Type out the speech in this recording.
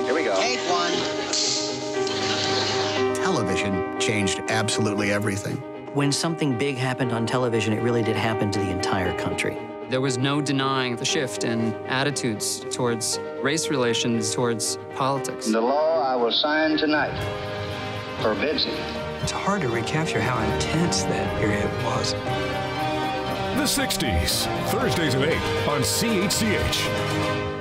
Here we go. Take one. Television changed absolutely everything. When something big happened on television, it really did happen to the entire country. There was no denying the shift in attitudes towards race relations, towards politics. The law I will sign tonight forbids it. It's hard to recapture how intense that period was. The 60s, Thursdays at 8 on CHCH.